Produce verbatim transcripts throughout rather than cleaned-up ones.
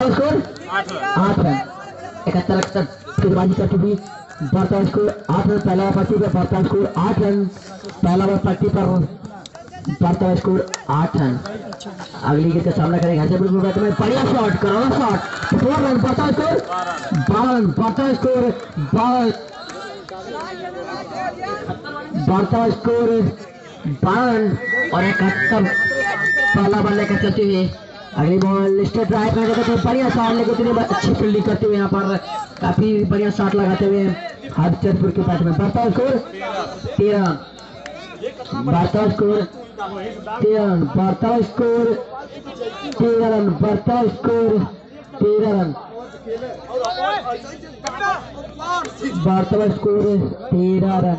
Score आठ run. इकहत्तर इकहत्तर गेंदबाजी करती हुई बढ़ता स्कोर आठ रन। पहला पट्टी पर बढ़ता स्कोर आठ रन। पहला पट्टी पर बढ़ता स्कोर आठ रन। अगली गेंद का सामना करेंगे हरचंदपुर में बैट में बढ़िया शॉट कराना शॉट फोर रन। बढ़ता स्कोर बारह रन। बढ़ता स्कोर बढ़ता स्कोर बारह रन और इकहत्तर पहला बल्ले का चलते हुए अगली बॉल स्ट्रेट ड्राइव करने जाते हैं बढ़िया शॉट लेके इतनी अच्छी फील्डिंग करते हुए यहाँ पर काफी बढ़िया शॉट लगाते हुए हरचंदपुर के बैट में बढ़ता स्कोर तेरह रन। बढ़ता स्कोर तेरह रन। बढ़ता स्कोर तेरह रन। बढ़ता स्कोर तेरह रन। बढ़ता स्कोर तेरह रन।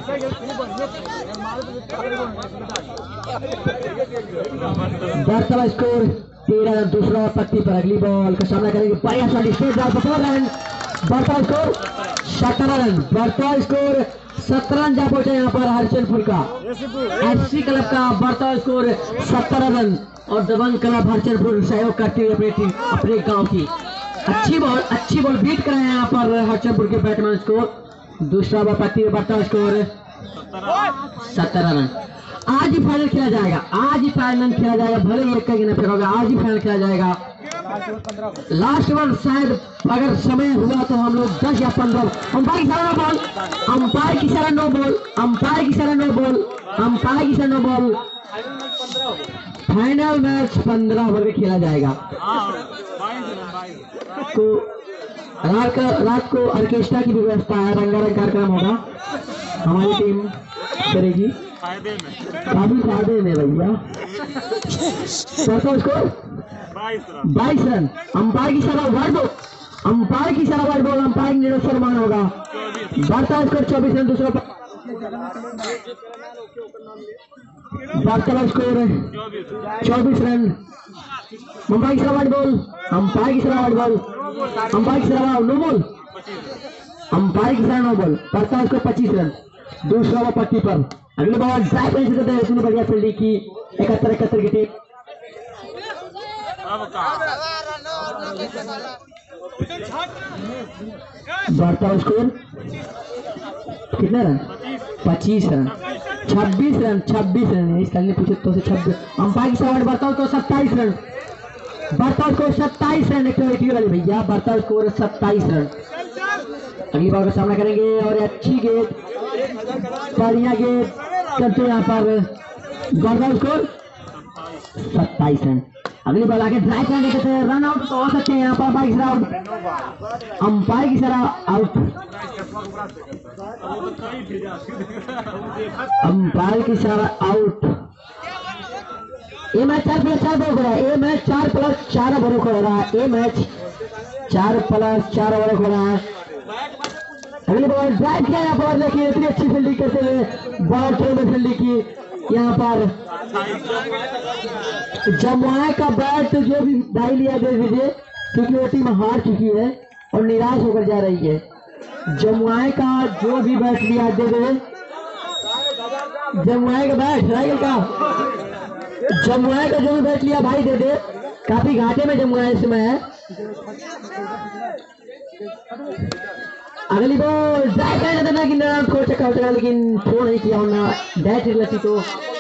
बढ़ता स्कोर तेरह रन। दूसरा पट्टी पर अगली बॉल का सामना करेंगे बढ़िया शॉट स्ट्रेट ड्राइव पर रन। बढ़ता स्कोर सत्रह रन। बढ़ता स्कोर सत्रह रन जा पहुंचा यहाँ पर हरचंदपुर का एससी क्लब का। बढ़ता स्कोर सत्रह रन और दबंग क्लब हरचंदपुर सहयोग करती हुई अपने टीम अपने गांव की अच्छी बॉल अच्छी बॉल बीट कर रहे हैं यहाँ पर हरचंदपुर के बैट्समैन को। दूसरा बॉल पट्टी में बढ़ता स्कोर सत्रह रन। आज ही फाइनल खेला जाएगा। आज ही फाइनल खेला जाएगा भले ही एक का गिना होगा आज ही फाइनल खेला जाएगा। लास्ट ओवर शायद अगर समय हुआ तो हम लोग दस या पंद्रह अंपायर की सारा बॉल अंपायर की सारा नो बॉल अंपायर की सारा नो बॉल अंपायर की सारा नो बॉल फाइनल मैच पंद्रह ओवर में खेला जाएगा। तो रात का रात को ऑर्केस्ट्रा की व्यवस्था है। रंगारंग कार्यक्रम होगा हमारी टीम करेगी काफी फायदे में भैया। स्कोर बाईस रन। अंपायर की सारा वर्ड अंपायर की सारा wide ball umpire Neeraj Sharma होगा। बढ़ता स्कोर चौबीस रन। दूसरा बढ़ता स्कोर चौबीस रन। अंपायर की सारा वर्ड बॉल अंपायर की सारा वर्ड बॉल अंपायर की सारा नो बॉल अंपायर की सारा नो बॉल। बढ़ता स्कोर पच्चीस रन। दूसरा पट्टी पर अगली बॉल ड्राइव करने बढ़िया फील्डिंग की इकहत्तर इकहत्तर की टीम। बढ़ता स्कोर कितना रन पच्चीस रन छब्बीस रन छब्बीस रन इस करने पूछे तो से छब्बीस। अंपायर की साइड बढ़ता तो सत्ताईस रन। बढ़ता स्कोर सत्ताईस रन एक वाले भैया। बढ़ता स्कोर सत्ताईस रन। अगली बॉल का सामना करेंगे और अच्छी गेंद बढ़िया गेंद करते यहाँ पर बढ़ता स्कोर सत्ताईस रन। अगली बॉल आगे ड्राइव करने देते हैं रन आउट तो हो सकते हैं यहाँ पर अंपायर की तरह अंपायर की तरह आउट अंपायर की तरह आउट। ये मैच चार प्लस चार ओवर हो रहा है। ये मैच चार प्लस चार ओवर हो रहा है। ये मैच चार प्लस चार ओवर हो रहा है। अगली बॉल ड्राइव किया यहाँ पर देखिए इतनी अच्छी फील्डिंग करते हुए बॉल थ्रो में फील्डिंग की यहाँ पर जमुआ का बैट जो भी भाई लिया दे दीजिए क्योंकि वो टीम हार चुकी है और निराश होकर जा रही है। जमुआ का जो भी बैट लिया दे दे जमुआ का बैट राइगल का जमुआ का जो भी बैट लिया भाई दे दे। काफी घाटे में जमुआ इस समय है। अगली बॉल ड्राइव करना देना कि ना थोड़ा चक्का चक्का लेकिन थ्रो नहीं किया होना बैट लगती तो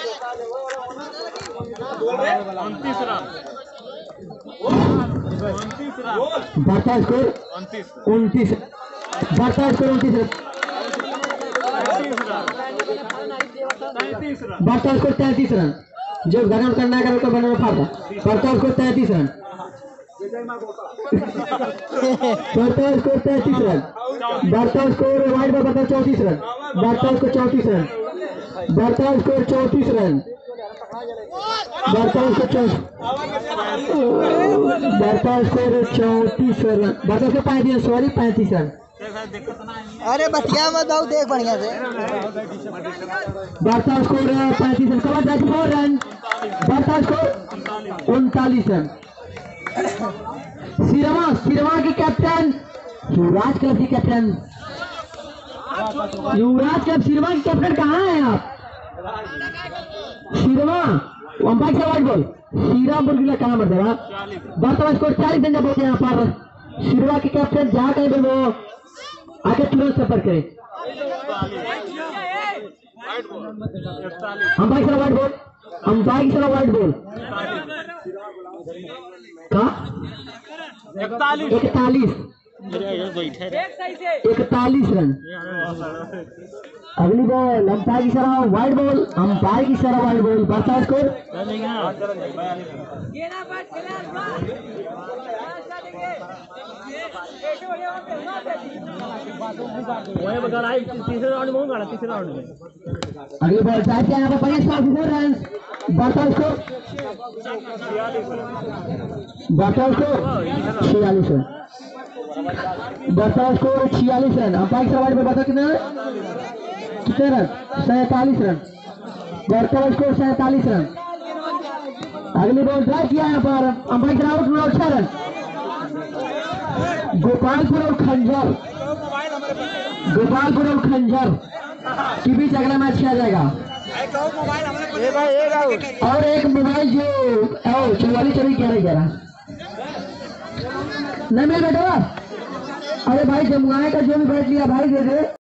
उनतीस रन। बढ़ता स्कोर उनतीस बढ़ता स्कोर उनतीस रन। बढ़ता स्कोर तैंतीस रन। जो गरम करना है तो बनना फाड़ता। बढ़ता स्कोर तैंतीस रन। बढ़ता स्कोर तैंतीस रन। बढ़ता स्कोर वाइड में बढ़ता चौंतीस रन। बढ़ता स्कोर चौंतीस रन। बढ़ता स्कोर चौंतीस रन। बढ़ता स्कोर बढ़ता स्कोर चौंतीस रन। बढ़ता स्कोर पैंतीस सॉरी पैंतीस रन। अरे बतिया मत आओ देख बढ़िया से। बढ़ता स्कोर पैंतीस run cover thirty four run. बढ़ता स्कोर उनतालीस रन। सिरवा सिरवा के कैप्टन युवराज क्लब के कैप्टन युवराज क्लब सिरवा के कैप्टन कहाँ हैं आप? शिरवा अंपायर से वाइट बॉल शीरा मुर्गिला कहाँ मर देगा वर्तमान स्कोर चालीस रन जब होते हैं यहाँ पर शिरवा के कैप्टन जहाँ कहीं भी वो आगे तुरंत सफर करे अंपायर से वाइट बॉल अंपायर से वाइट बॉल का इकतालीस इकतालीस रन अगली बॉल अंपायर की सराह वाइड बॉल अंपायर की सराह वाइड बॉल बढ़ता स्कोर तीसरे राउंड में होगा तीसरे राउंड में अगली बॉल जाते हैं यहाँ पर पच्चीस रन बढ़ता स्कोर बढ़ता स्कोर छियालीस रन बढ़ता स्कोर छियालीस रन अंपायर की वाइड में बता कितना कितने रन सैतालीस रन बढ़ता स्कोर सैतालीस रन अगली बॉल ड्राइव किया यहाँ पर अंपायर की आउट नौ छह रन गोपालपुर और खंजर गोपालपुर और खंजर के बीच अगला मैच किया जाएगा और एक मोबाइल जो चौवालीस चौबीस ग्यारह ग्यारह नहीं मिल बेटा अरे भाई जमुआए का जो भी बैठ लिया भाई दे दे।